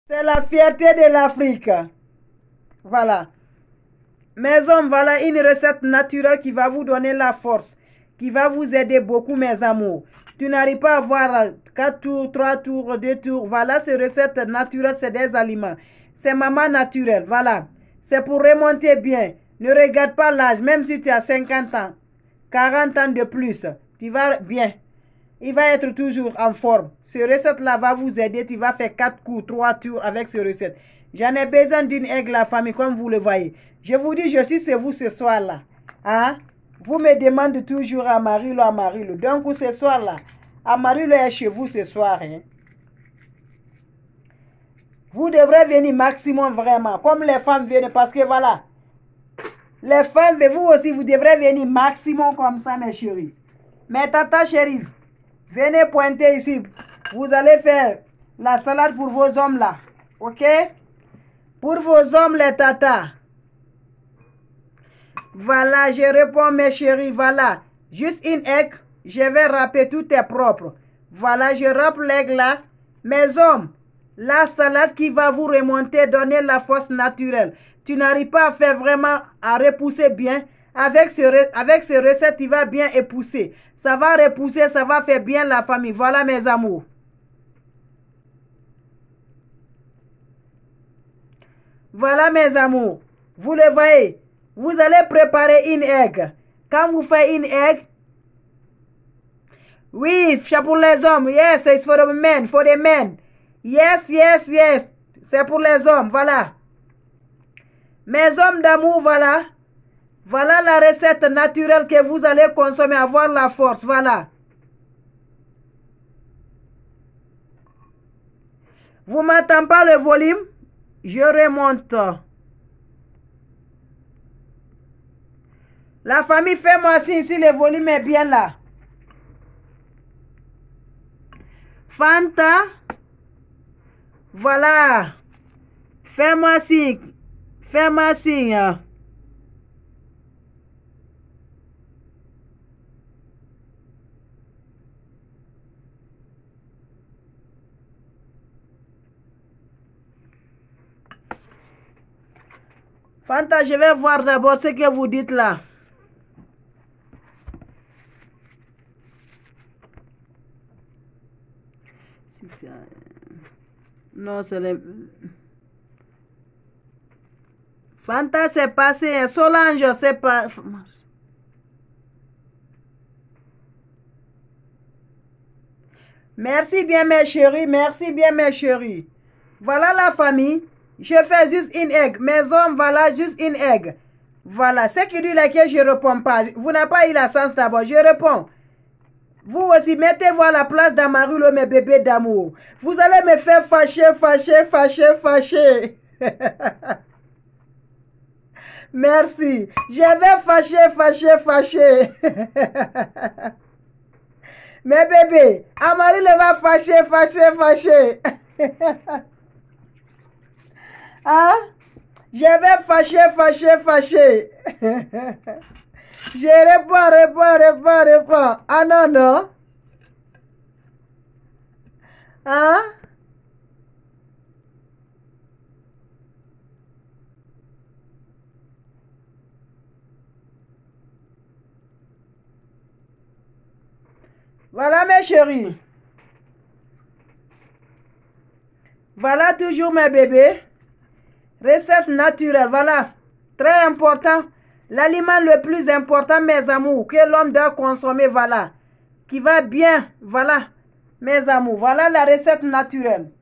C'est la fierté de l'Afrique. Voilà. Mes hommes, voilà une recette naturelle qui va vous donner la force, qui va vous aider beaucoup, mes amours. Tu n'arrives pas à avoir 4 tours, 3 tours, 2 tours. Voilà, ces recettes naturelles, c'est des aliments. C'est maman naturelle, voilà. C'est pour remonter bien. Ne regarde pas l'âge, même si tu as 50 ans, 40 ans de plus, tu vas bien. Il va être toujours en forme. Ces recettes-là va vous aider. Tu vas faire 4 coups, 3 tours avec ces recettes. J'en ai besoin d'une aigle, la famille, comme vous le voyez. Je vous dis, je suis chez vous ce soir-là. Hein? Vous me demandez toujours à Marie-Lo, à Marie-Lo. Donc, ce soir-là, Amarillo est chez vous ce soir. Hein? Vous devrez venir maximum vraiment. Comme les femmes viennent. Parce que voilà. Les femmes, vous aussi, vous devrez venir maximum comme ça, mes chéris. Mes tata chéris, venez pointer ici. Vous allez faire la salade pour vos hommes là. Ok? Pour vos hommes, les tatas. Voilà, je réponds, mes chéris. Voilà. Juste une egg. Je vais râper, tout est propre. Voilà, je râpe l'aigle là. Mes hommes, la salade qui va vous remonter, donner la force naturelle. Tu n'arrives pas à faire vraiment, à repousser bien. Avec ce recette, il va bien épousser. Ça va repousser, ça va faire bien la famille. Voilà, mes amours. Voilà, mes amours. Vous le voyez. Vous allez préparer une egg. Quand vous faites une egg, oui, c'est pour les hommes. Yes, it's for the men. For the men. Yes, yes, yes. C'est pour les hommes. Voilà. Mes hommes d'amour, voilà. Voilà la recette naturelle que vous allez consommer. Avoir la force. Voilà. Vous m'entendez pas le volume? Je remonte. La famille, fais-moi signe si le volume est bien là. Fanta, voilà, fais-moi signe, fais-moi signe. Fanta, je vais voir d'abord ce que vous dites là. Non, c'est les... Fanta, c'est passé. Solange, c'est pas... Merci bien, mes chéris. Merci bien, mes chéris. Voilà la famille. Je fais juste une egg. Mes hommes, voilà, juste une egg. Voilà. Ce qui dit laquelle je ne réponds pas. Vous n'avez pas eu la chance d'abord. Je réponds. Vous aussi, mettez-vous à la place d'Amarillo, mes bébés d'amour. Vous allez me faire fâcher, fâcher, fâcher, fâcher. Merci. Je vais fâcher, fâcher, fâcher. Mes bébés, Amarillo va fâcher, fâcher, fâcher. Hein? Je vais fâcher, fâcher, fâcher. Je réponds. Ah non, non. Hein? Voilà mes chéris. Voilà toujours mes bébés. Recette naturelle, voilà. Très important. L'aliment le plus important, mes amours, que l'homme doit consommer, voilà. Qui va bien, voilà, mes amours. Voilà la recette naturelle.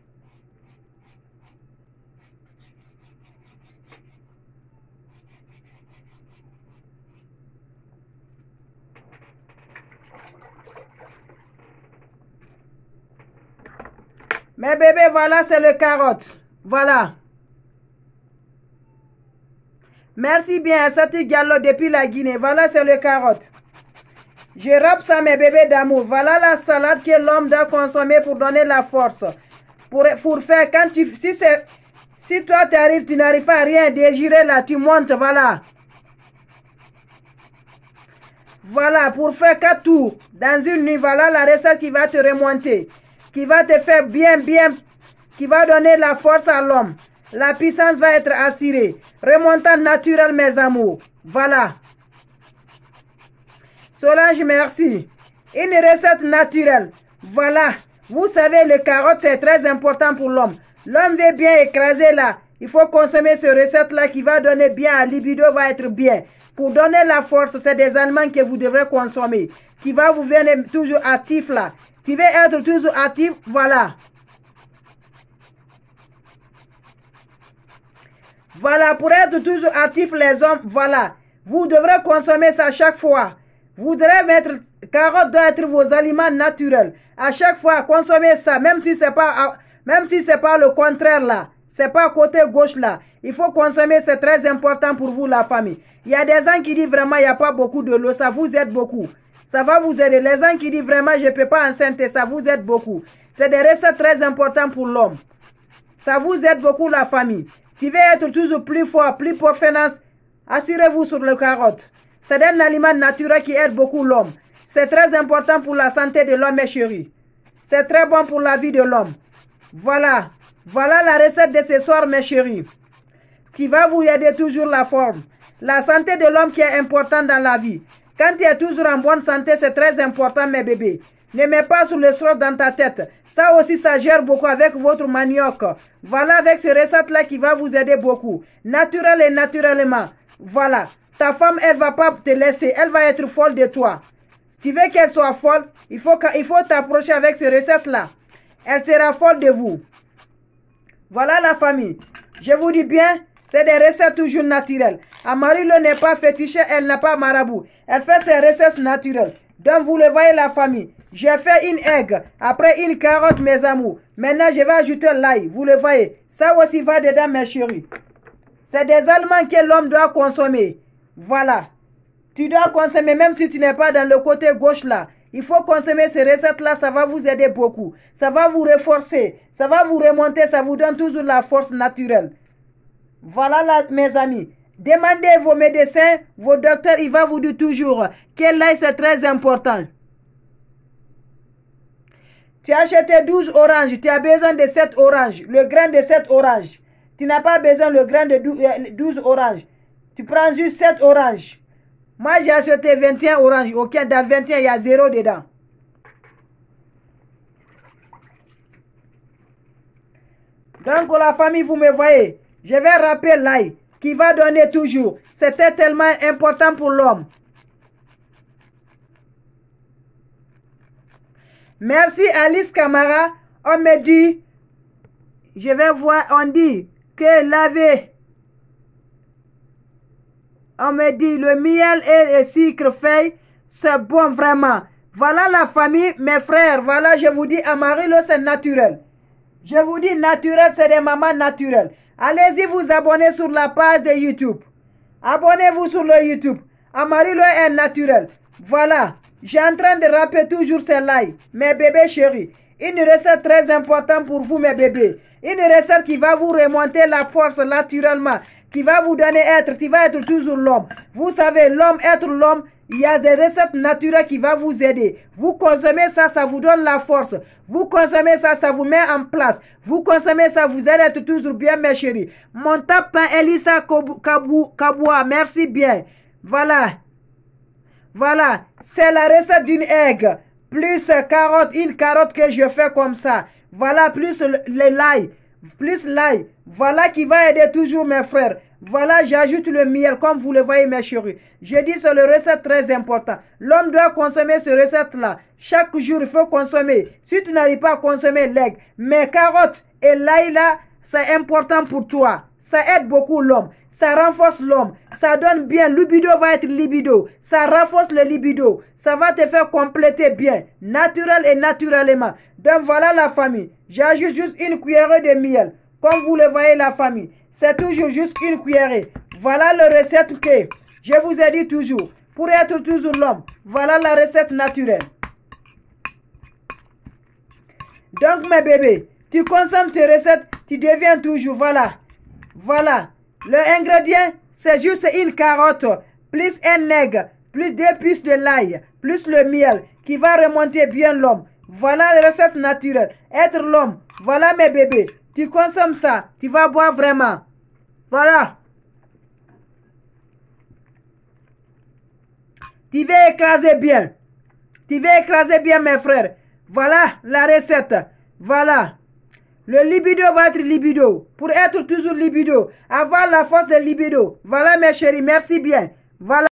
Mes bébés, voilà, c'est le carotte. Voilà. Merci bien, Satu Diallo depuis la Guinée. Voilà, c'est le carotte. Je râpe ça, mes bébés d'amour. Voilà la salade que l'homme doit consommer pour donner la force. Pour faire, quand tu... Si toi, tu arrives, tu n'arrives pas à rien digérer là, tu montes, voilà. Voilà, pour faire 4 tours dans une nuit, voilà la recette qui va te remonter. Qui va te faire bien, bien qui va donner la force à l'homme. La puissance va être assurée. Remontant naturel, mes amours. Voilà. Solange, merci. Une recette naturelle. Voilà. Vous savez, le carotte, c'est très important pour l'homme. L'homme veut bien écraser là. Il faut consommer cette recette-là qui va donner bien. La libido va être bien. Pour donner la force, c'est des aliments que vous devrez consommer. Qui va vous venir toujours actif là. Qui veut être toujours actif, voilà. Voilà, pour être toujours actif les hommes, voilà. Vous devrez consommer ça chaque fois. Vous devrez mettre, carotte doit être vos aliments naturels. À chaque fois, consommez ça, même si c'est pas le contraire là. C'est pas côté gauche là. Il faut consommer, c'est très important pour vous la famille. Il y a des gens qui disent vraiment il n'y a pas beaucoup de l'eau, ça vous aide beaucoup. Ça va vous aider. Les gens qui disent vraiment je ne peux pas enceinte, ça vous aide beaucoup. C'est des recettes très importantes pour l'homme. Ça vous aide beaucoup la famille. Qui veut être toujours plus fort, plus performant, assurez-vous sur le carotte. C'est un aliment naturel qui aide beaucoup l'homme. C'est très important pour la santé de l'homme, mes chéris. C'est très bon pour la vie de l'homme. Voilà. Voilà la recette de ce soir, mes chéris. Qui va vous aider toujours la forme. La santé de l'homme qui est importante dans la vie. Quand tu es toujours en bonne santé, c'est très important, mes bébés. Ne mets pas sur le stress dans ta tête. Ça aussi, ça gère beaucoup avec votre manioc. Voilà, avec ce recette-là qui va vous aider beaucoup. Naturel et naturellement. Voilà. Ta femme, elle ne va pas te laisser. Elle va être folle de toi. Tu veux qu'elle soit folle? Il faut t'approcher avec ce recette-là. Elle sera folle de vous. Voilà la famille. Je vous dis bien, c'est des recettes toujours naturelles. Amarillo n'est pas fétiche, elle n'a pas marabout. Elle fait ses recettes naturelles. Donc vous le voyez la famille. J'ai fait une egg, après une carotte mes amours. Maintenant je vais ajouter l'ail, vous le voyez. Ça aussi va dedans mes chéris. C'est des aliments que l'homme doit consommer. Voilà. Tu dois consommer même si tu n'es pas dans le côté gauche là. Il faut consommer ces recettes-là, ça va vous aider beaucoup. Ça va vous renforcer, ça va vous remonter, ça vous donne toujours la force naturelle. Voilà là, mes amis. Demandez vos médecins, vos docteurs, il va vous dire toujours que l'ail c'est très important. Tu as acheté 12 oranges, tu as besoin de 7 oranges, le grain de 7 oranges. Tu n'as pas besoin le grain de 12 oranges. Tu prends juste 7 oranges. Moi, j'ai acheté 21 oranges. Ok, dans 21, il y a 0 dedans. Donc, la famille, vous me voyez. Je vais rappeler l'ail qui va donner toujours. C'était tellement important pour l'homme. Merci Alice Camara. On me dit, je vais voir, on dit que laver. On me dit le miel et le sucre feuille, c'est bon vraiment. Voilà la famille, mes frères. Voilà, je vous dis, Amarillo, c'est naturel. Je vous dis naturel, c'est des mamans naturelles. Allez-y vous abonner sur la page de YouTube. Abonnez-vous sur le YouTube. Amarillo est naturel. Voilà. J'ai en train de rappeler toujours celle-là. Mes bébés chéris. Une recette très importante pour vous, mes bébés. Une recette qui va vous remonter la force naturellement. Qui va vous donner qui va être toujours l'homme. Vous savez, l'homme, être l'homme, il y a des recettes naturelles qui vont vous aider. Vous consommez ça, ça vous donne la force. Vous consommez ça, ça vous met en place. Vous consommez ça, vous allez être toujours bien, mes chéris. Mon tapin Elisa Kaboua, merci bien. Voilà. Voilà. C'est la recette d'une egg. Plus carotte, une carotte que je fais comme ça. Voilà, plus l'ail. Plus l'ail. Voilà qui va aider toujours mes frères. Voilà, j'ajoute le miel comme vous le voyez mes chéris. Je dis c'est le recette très important. L'homme doit consommer ce recette-là. Chaque jour, il faut consommer. Si tu n'arrives pas à consommer l'aigle, mais carottes et l'ail là, c'est important pour toi. Ça aide beaucoup l'homme. Ça renforce l'homme. Ça donne bien. Libido va être libido. Ça renforce le libido. Ça va te faire compléter bien. Naturel et naturellement. Donc voilà la famille. J'ajoute juste une cuillerée de miel. Comme vous le voyez la famille. C'est toujours juste une cuillerée. Voilà la recette que je vous ai dit toujours. Pour être toujours l'homme. Voilà la recette naturelle. Donc mes bébés, tu consommes tes recettes, tu deviens toujours, voilà. Voilà. Le ingrédient, c'est juste une carotte, plus un egg, plus 2 puces de l'ail, plus le miel, qui va remonter bien l'homme. Voilà la recette naturelle. Être l'homme. Voilà mes bébés. Tu consommes ça, tu vas boire vraiment. Voilà. Tu vas écraser bien. Tu vas écraser bien, mes frères. Voilà la recette. Voilà. Le libido va être libido. Pour être toujours libido. Avoir la force de libido. Voilà, mes chéris. Merci bien. Voilà.